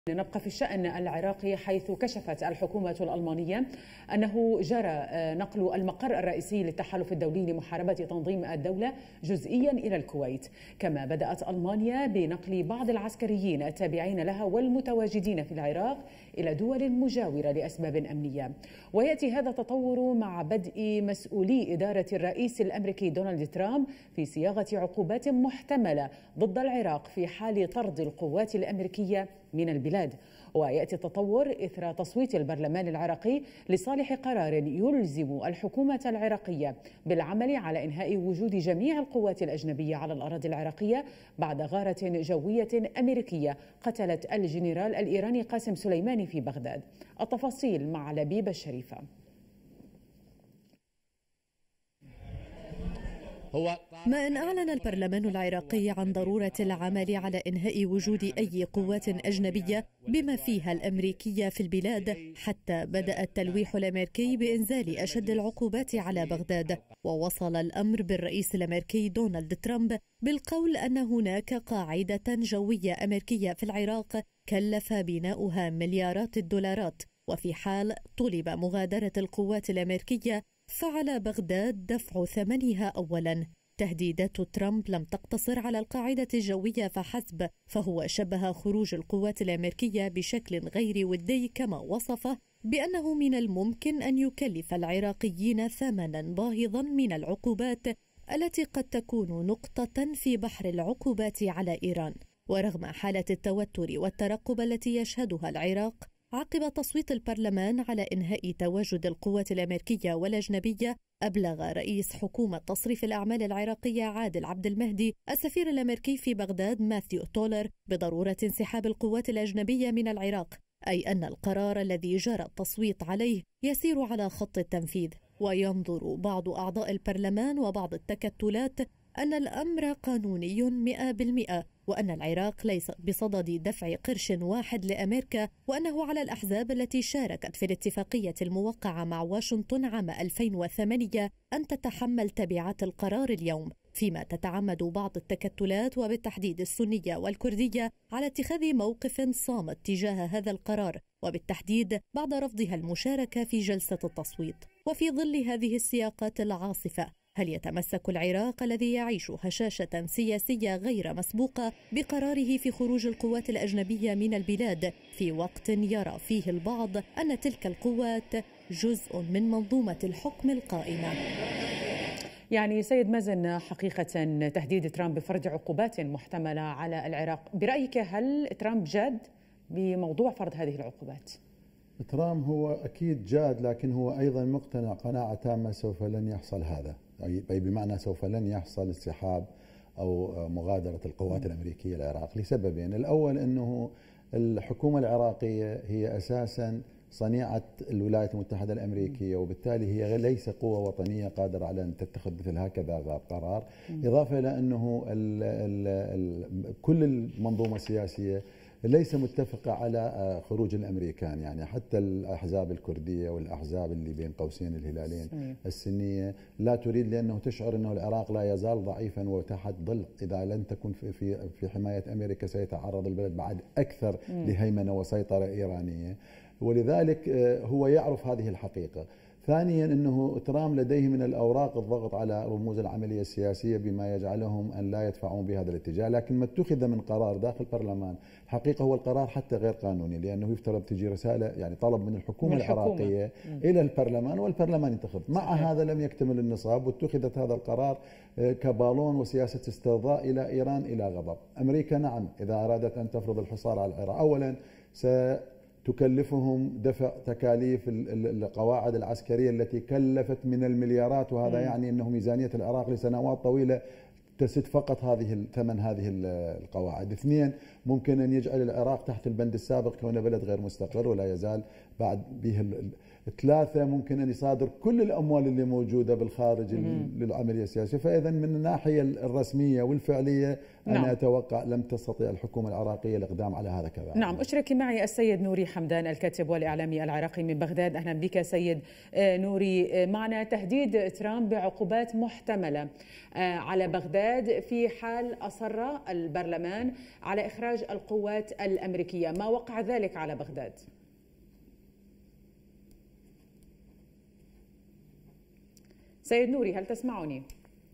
نبقى في الشأن العراقي، حيث كشفت الحكومة الألمانية أنه جرى نقل المقر الرئيسي للتحالف الدولي لمحاربة تنظيم الدولة جزئيا إلى الكويت. كما بدأت ألمانيا بنقل بعض العسكريين التابعين لها والمتواجدين في العراق إلى دول مجاورة لأسباب أمنية. ويأتي هذا التطور مع بدء مسؤولي إدارة الرئيس الأمريكي دونالد ترامب في صياغة عقوبات محتملة ضد العراق في حال طرد القوات الأمريكية من البلاد. ويأتي التطور إثر تصويت البرلمان العراقي لصالح قرار يلزم الحكومة العراقية بالعمل على إنهاء وجود جميع القوات الأجنبية على الأراضي العراقية بعد غارة جوية أمريكية قتلت الجنرال الإيراني قاسم سليماني في بغداد. التفاصيل مع لبيب الشريفة. ما أن أعلن البرلمان العراقي عن ضرورة العمل على إنهاء وجود أي قوات أجنبية بما فيها الأمريكية في البلاد، حتى بدأ التلويح الأمريكي بإنزال أشد العقوبات على بغداد. ووصل الأمر بالرئيس الأمريكي دونالد ترامب بالقول أن هناك قاعدة جوية أمريكية في العراق كلف بناؤها مليارات الدولارات، وفي حال طلب مغادرة القوات الأمريكية فعلى بغداد دفع ثمنها أولا. تهديدات ترامب لم تقتصر على القاعدة الجوية فحسب، فهو شبه خروج القوات الأمريكية بشكل غير ودي كما وصفه بأنه من الممكن أن يكلف العراقيين ثمنا باهظا من العقوبات التي قد تكون نقطة في بحر العقوبات على إيران. ورغم حالة التوتر والترقب التي يشهدها العراق عقب تصويت البرلمان على إنهاء تواجد القوات الأمريكية والأجنبية، أبلغ رئيس حكومة تصريف الأعمال العراقية عادل عبد المهدي السفير الأمريكي في بغداد ماثيو تولر بضرورة انسحاب القوات الأجنبية من العراق، أي أن القرار الذي جرى التصويت عليه يسير على خط التنفيذ. وينظر بعض أعضاء البرلمان وبعض التكتلات أن الأمر قانوني 100%، وأن العراق ليس بصدد دفع قرش واحد لأمريكا، وأنه على الأحزاب التي شاركت في الاتفاقية الموقعة مع واشنطن عام 2008 أن تتحمل تبعات القرار اليوم. فيما تتعمد بعض التكتلات وبالتحديد السنية والكردية على اتخاذ موقف صامت تجاه هذا القرار، وبالتحديد بعد رفضها المشاركة في جلسة التصويت. وفي ظل هذه السياقات العاصفة، هل يتمسك العراق الذي يعيش هشاشة سياسية غير مسبوقة بقراره في خروج القوات الأجنبية من البلاد في وقت يرى فيه البعض أن تلك القوات جزء من منظومة الحكم القائمة؟ يعني سيد مازن، حقيقة تهديد ترامب بفرض عقوبات محتملة على العراق، برأيك هل ترامب جاد بموضوع فرض هذه العقوبات؟ ترامب هو أكيد جاد، لكن هو أيضا مقتنع قناعة تامة سوف لن يحصل هذا، أي بمعنى سوف لن يحصل انسحاب أو مغادرة القوات الأمريكية للعراق لسببين. الأول أنه الحكومة العراقية هي أساسا صنيعة الولايات المتحدة الأمريكية، وبالتالي هي ليس قوة وطنية قادرة على أن تتخذ مثل هكذا قرار. إضافة إلى أنه كل المنظومة السياسية ليس متفقة على خروج الأمريكان، يعني حتى الأحزاب الكردية والأحزاب اللي بين قوسين الهلالين السنية لا تريد، لأنه تشعر أنه العراق لا يزال ضعيفا وتحت ظل، إذا لم تكن في حماية أمريكا سيتعرض البلد بعد أكثر لهيمنة وسيطرة إيرانية، ولذلك هو يعرف هذه الحقيقة. ثانيا أنه ترامب لديه من الأوراق الضغط على رموز العملية السياسية بما يجعلهم أن لا يدفعون بهذا الاتجاه، لكن ما اتخذ من قرار داخل البرلمان الحقيقة هو القرار حتى غير قانوني، لأنه يفترض تجي رسالة يعني طلب من الحكومة العراقية إلى البرلمان والبرلمان ينتخب. مع هذا لم يكتمل النصاب، واتخذت هذا القرار كبالون وسياسة استرضاء إلى إيران إلى غضب. أمريكا نعم إذا أرادت أن تفرض الحصار على العراق أولا تكلفهم دفع تكاليف القواعد العسكرية التي كلفت من المليارات، وهذا يعني أنه ميزانية العراق لسنوات طويلة تسد فقط ثمن هذه القواعد. اثنين، ممكن أن يجعل العراق تحت البند السابق كونه بلد غير مستقر ولا يزال بعد به. ثلاثة، ممكن أن يصادر كل الأموال اللي موجودة بالخارج للعملية السياسية. فإذا من الناحية الرسمية والفعلية أنا أتوقع لم تستطيع الحكومة العراقية الإقدام على هذا كذا. نعم، أشرك معي السيد نوري حمدان الكاتب والإعلامي العراقي من بغداد. أهلا بك سيد نوري. معنا تهديد ترامب بعقوبات محتملة على بغداد في حال أصر البرلمان على إخراج القوات الأمريكية، ما وقع ذلك على بغداد؟ سيد نوري، هل تسمعني؟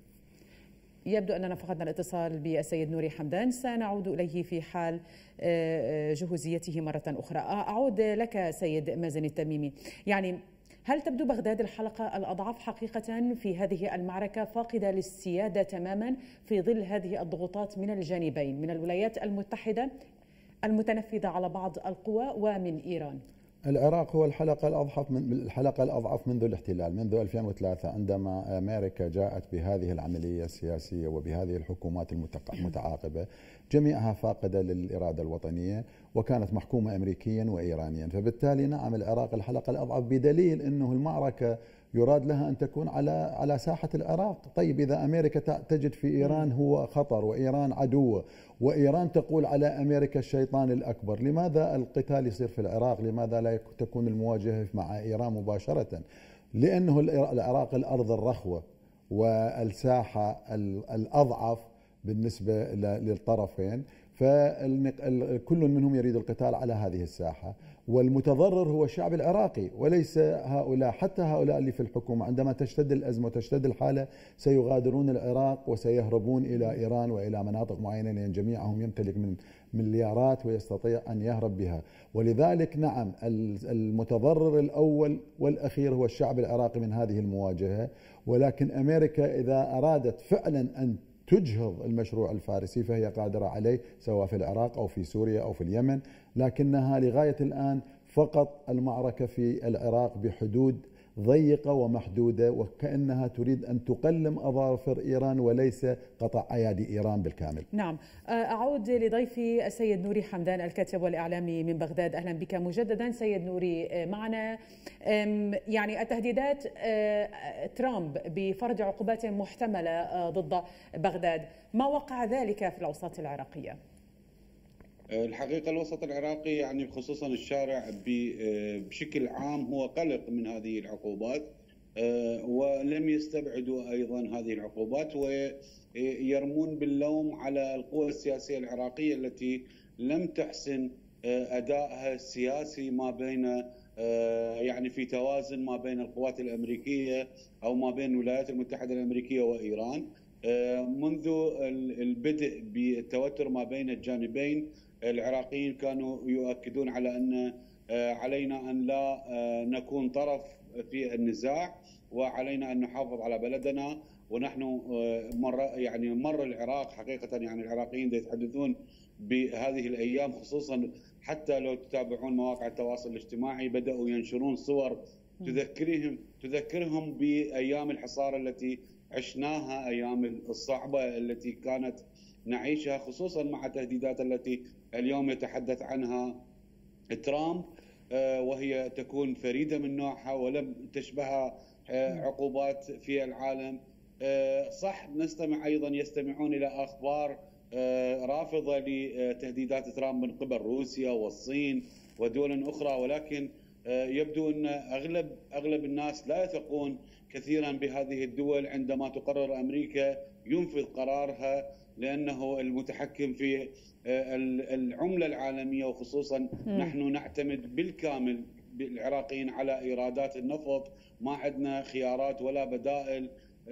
يبدو أننا فقدنا الاتصال بالسيد نوري حمدان، سنعود إليه في حال جهوزيته مرة أخرى. أعود لك سيد مازن التميمي. يعني هل تبدو بغداد الحلقة الأضعف حقيقة في هذه المعركة، فاقدة للسيادة تماما في ظل هذه الضغوطات من الجانبين، من الولايات المتحدة المتنفذة على بعض القوى ومن إيران؟ العراق هو الحلقة الأضعف منذ الاحتلال، منذ 2003 عندما أمريكا جاءت بهذه العملية السياسية وبهذه الحكومات المتعاقبة، جميعها فاقدة للإرادة الوطنية وكانت محكومة أمريكيا وإيرانيا. فبالتالي نعم العراق الحلقة الأضعف، بدليل أنه المعركة يراد لها أن تكون على ساحة العراق. طيب إذا أمريكا تجد في إيران هو خطر وإيران عدوة وإيران تقول على أمريكا الشيطان الأكبر، لماذا القتال يصير في العراق؟ لماذا لا تكون المواجهة مع إيران مباشرة؟ لأنه العراق الأرض الرخوة والساحة الأضعف بالنسبة للطرفين، فكل منهم يريد القتال على هذه الساحة، والمتضرر هو الشعب العراقي وليس هؤلاء. حتى هؤلاء اللي في الحكومة عندما تشتد الأزمة وتشتد الحالة سيغادرون العراق وسيهربون إلى إيران وإلى مناطق معينة، لأن جميعهم يمتلك من مليارات ويستطيع أن يهرب بها. ولذلك نعم المتضرر الأول والأخير هو الشعب العراقي من هذه المواجهة. ولكن أمريكا إذا أرادت فعلا أن تجهض المشروع الفارسي فهي قادرة عليه، سواء في العراق أو في سوريا أو في اليمن، لكنها لغاية الآن فقط المعركة في العراق بحدود ضيقة ومحدودة، وكأنها تريد أن تقلم أظافر إيران وليس قطع أيادي إيران بالكامل. نعم، أعود لضيفي السيد نوري حمدان الكاتب والإعلامي من بغداد. أهلا بك مجددا سيد نوري. معنا يعني التهديدات ترامب بفرض عقوبات محتملة ضد بغداد، ما وقع ذلك في الأوساط العراقية؟ الحقيقة الوسط العراقي يعني خصوصا الشارع بشكل عام هو قلق من هذه العقوبات، ولم يستبعدوا أيضا هذه العقوبات ويرمون باللوم على القوى السياسية العراقية التي لم تحسن أدائها السياسي ما بين يعني في توازن ما بين القوات الأمريكية أو ما بين الولايات المتحدة الأمريكية وإيران منذ البدء بالتوتر ما بين الجانبين. العراقيين كانوا يؤكدون على أن علينا أن لا نكون طرف في النزاع وعلينا أن نحافظ على بلدنا. ونحن مر العراق حقيقة، يعني العراقيين يتحدثون بهذه الأيام خصوصا، حتى لو تتابعون مواقع التواصل الاجتماعي بدأوا ينشرون صور تذكرهم بأيام الحصار التي عشناها، أيام الصعبة التي كانت نعيشها، خصوصا مع التهديدات التي اليوم يتحدث عنها ترامب، وهي تكون فريدة من نوعها ولم تشبهها عقوبات في العالم. صح نستمع أيضا، يستمعون إلى أخبار رافضة لتهديدات ترامب من قبل روسيا والصين ودول أخرى، ولكن يبدو أن أغلب الناس لا يثقون كثيرا بهذه الدول عندما تقرر أمريكا ينفذ قرارها، لأنه المتحكم في العملة العالمية، وخصوصا نحن نعتمد بالكامل بالعراقيين على إيرادات النفط، ما عندنا خيارات ولا بدائل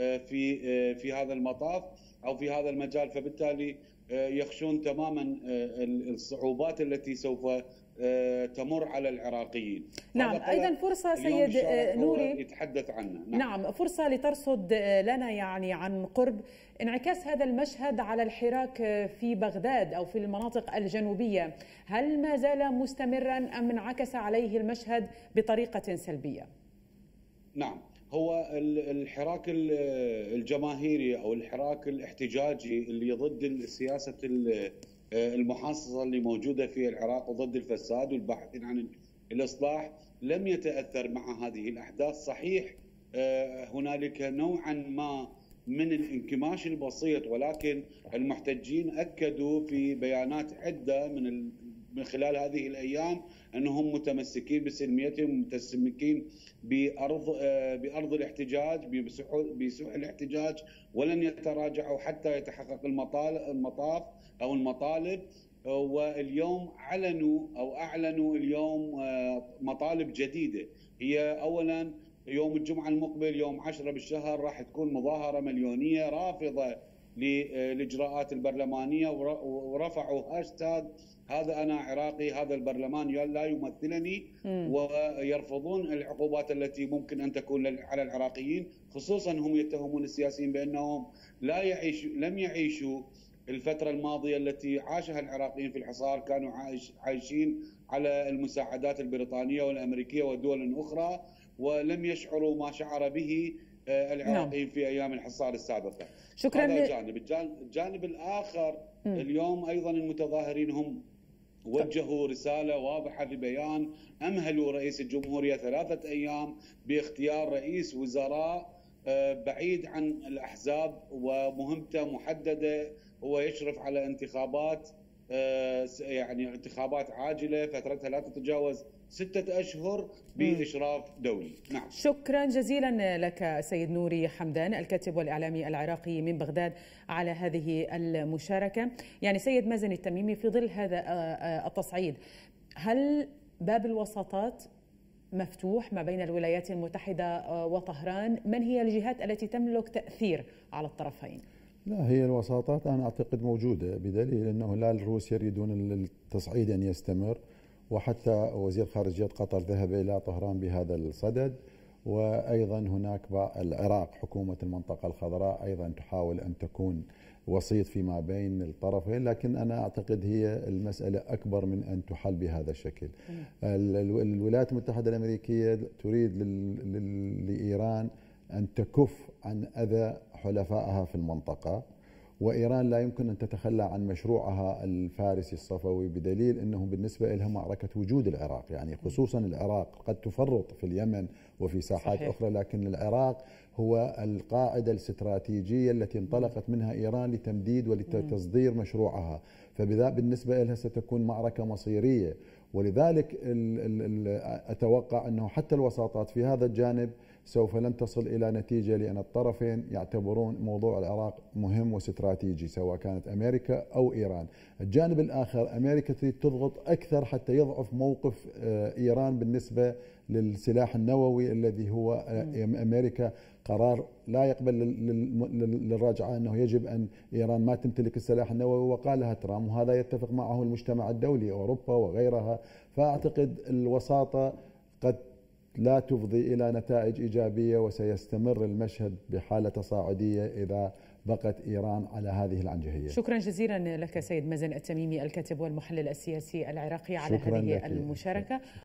في هذا المطاف أو في هذا المجال. فبالتالي يخشون تماما الصعوبات التي سوف تمر على العراقيين. نعم، أيضا فرصة سيد نوري يتحدث عنها. نعم، فرصة لترصد لنا يعني عن قرب انعكاس هذا المشهد على الحراك في بغداد أو في المناطق الجنوبية. هل ما زال مستمرا أم انعكس عليه المشهد بطريقة سلبية؟ نعم، هو الحراك الجماهيري أو الحراك الاحتجاجي اللي ضد السياسة المحاصصة اللي موجودة في العراق وضد الفساد والباحثين عن الإصلاح لم يتأثر مع هذه الأحداث. صحيح هنالك نوعا ما من الانكماش البسيط، ولكن المحتجين اكدوا في بيانات عده من خلال هذه الايام انهم متمسكين بسلميتهم، متمسكين بارض الاحتجاج، بسوح الاحتجاج، ولن يتراجعوا حتى يتحقق المطاف او المطالب. واليوم اعلنوا اليوم مطالب جديده. هي اولا يوم الجمعه المقبل يوم 10 بالشهر راح تكون مظاهره مليونيه رافضه للاجراءات البرلمانيه، ورفعوا هاشتاج هذا انا عراقي، هذا البرلمان لا يمثلني، ويرفضون العقوبات التي ممكن ان تكون على العراقيين. خصوصا هم يتهمون السياسيين بانهم لم يعيشوا الفترة الماضية التي عاشها العراقيين في الحصار، كانوا عايشين على المساعدات البريطانية والأمريكية والدول الأخرى، ولم يشعروا ما شعر به العراقيين في أيام الحصار السابقة. شكرا. هذا جانب. الجانب الآخر اليوم أيضا المتظاهرين هم وجهوا رسالة واضحة في بيان، أمهلوا رئيس الجمهورية 3 أيام باختيار رئيس وزراء بعيد عن الأحزاب ومهمته محددة، هو يشرف على انتخابات يعني انتخابات عاجلة فترتها لا تتجاوز 6 أشهر بإشراف دولي. نعم. شكرا جزيلا لك سيد نوري حمدان، الكاتب والإعلامي العراقي من بغداد، على هذه المشاركة. يعني سيد مازن التميمي، في ظل هذا التصعيد، هل باب الوساطات مفتوح ما بين الولايات المتحدة وطهران؟ من هي الجهات التي تملك تأثير على الطرفين؟ لا، هي الوساطات أنا أعتقد موجودة، بدليل أنه لا الروس يريدون التصعيد أن يستمر، وحتى وزير خارجية قطر ذهب إلى طهران بهذا الصدد، وأيضا هناك العراق حكومة المنطقة الخضراء أيضا تحاول أن تكون وسيط فيما بين الطرفين، لكن أنا أعتقد هي المسألة أكبر من أن تحل بهذا الشكل. الولايات المتحدة الأمريكية تريد لإيران أن تكف عن أذى حلفائها في المنطقة، وإيران لا يمكن أن تتخلى عن مشروعها الفارسي الصفوي، بدليل أنه بالنسبة لها معركة وجود العراق، يعني خصوصا العراق قد تفرط في اليمن وفي ساحات صحيح. أخرى، لكن العراق هو القاعدة الاستراتيجية التي انطلقت منها إيران لتمديد ولتصدير مشروعها، فبذا بالنسبة لها ستكون معركة مصيرية. ولذلك أتوقع أنه حتى الوساطات في هذا الجانب سوف لن تصل إلى نتيجة، لأن الطرفين يعتبرون موضوع العراق مهم واستراتيجي، سواء كانت أمريكا أو إيران. الجانب الآخر أمريكا تريد تضغط أكثر حتى يضعف موقف إيران بالنسبة للسلاح النووي الذي هو أمريكا قرار لا يقبل للرجعة، أنه يجب أن إيران ما تمتلك السلاح النووي، وقالها ترامب، وهذا يتفق معه المجتمع الدولي أوروبا وغيرها. فأعتقد الوساطة قد لا تفضي إلى نتائج إيجابية، وسيستمر المشهد بحالة تصاعدية إذا بقت إيران على هذه العنجهية. شكرا جزيلا لك سيد مازن التميمي، الكاتب والمحلل السياسي العراقي، على هذه المشاركة.